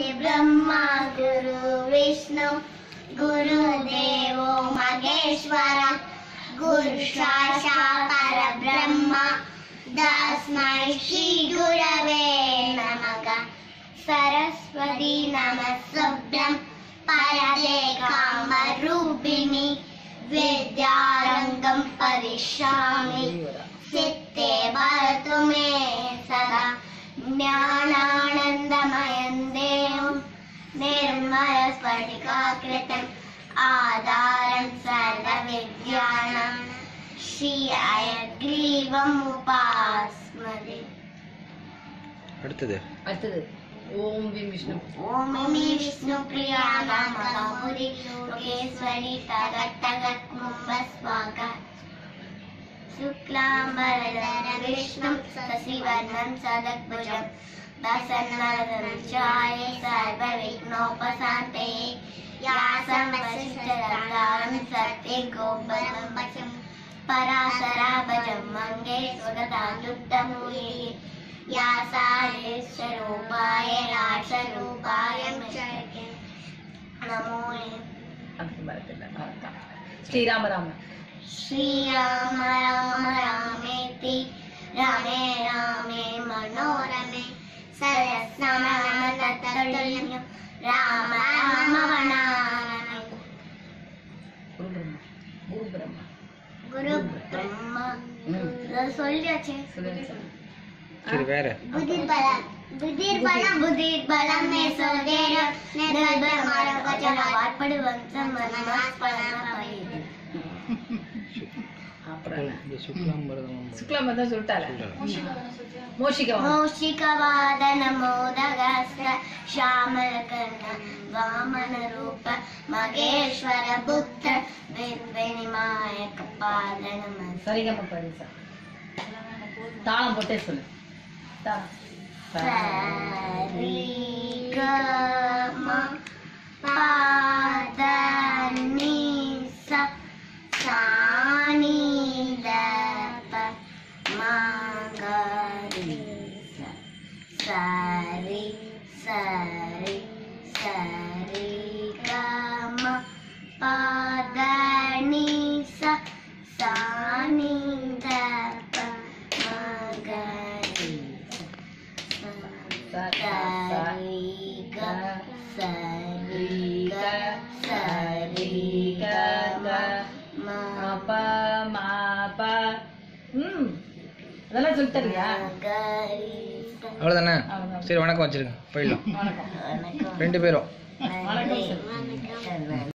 ब्रह्मा गुरु विष्णु गुरुदेवो महेश्वर गुरु साक्षात् परब्रह्म तस्मै श्री गुरवे नमः। सरस्वती नमस्तुभ्यं परदे कामरूपिणि विद्यारंगं परिश्रामि सिद्धे भवतु मे सदा। ज्ञानानन्दमयं देवं निर्मलस्फटिकाकृतिम् आधारं सर्वविद्यानां श्री हयग्रीवम् उपास्महे। அடுத்தது ஓம் வி விஷ்ணு ओम विष्णु प्रिया नामगौरी लोकेश्वरी तगत् कुम्भस्वागा शुक्लांबरधरं विष्णुं शशिवर्णं सदक्भुजं दशनवदनं ध्याये सर्वविघ्नोपशान्तये। व्यासमसिष्ठरत्नां सत्यगोपदं वशं पराशराभजं मङ्गे स्वगतायुक्तमूले। व्यासादिस्वरूपाय रासरूपाय नमो ஸ்ரீராம ராம श्रीराम राम रामेति रमे रामे मनोरमे सहस्रनाम तत्तुल्यं राम राम वनामि। गुरु ब्रह्मा சொல்லியாச்சே சரி வேற बुद्धिर बलम में सोदेर निर्भय मारो का चला वाटपड़ वंशम मनमास परमा पाई। சுக்லாம் தான் சொல்லிட்டால மூஷிகவாதன மோதகஸ்த ಶ್ಯಾಮಲಕರ್ಣ ವಾಮನ ರೂಪ ಮಗೇಶ್ವರ ಪುತ್ರ ವಿನಿಮಾಯಕ ಪಾದನ சரிகம படி சார் தாளம் போட்டே சொல்லு சரி க ம ப நீ ச சா நீ த ப ம க ரி ச சரி சரி சரி க ம ப நீ ச சா நீ த ப ம க ரி அதெல்லாம் சொல்லிட்டறியா? அவ்வளவுதானே? சரி வணக்கம் வச்சிருங்க போயிடலாம். 2 பேரும் வணக்கம்.